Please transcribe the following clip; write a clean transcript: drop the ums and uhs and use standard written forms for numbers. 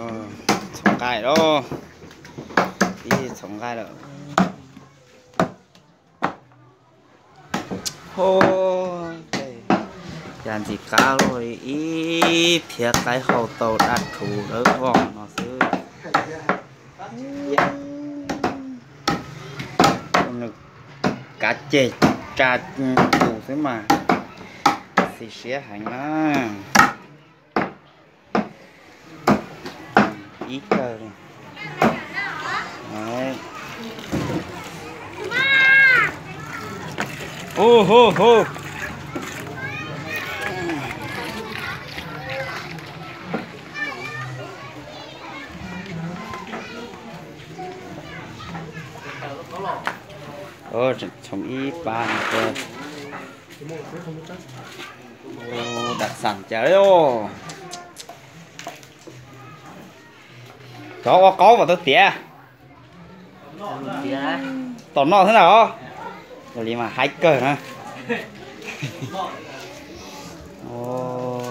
Sống gai đó. Đi sống gai đó. Hô. Dàn gì cao rồi ý thiệt cái hậu tàu đặt thủ đỡ vòng nó sư. Cá chê cá thủ thế mà xì xé hành á ít cơ này đấy ô hô hô trồng ít ba cơ đặc sản trời ô có vào tôi tía tổn nọ thế nào rồi mà hai cờ hả ô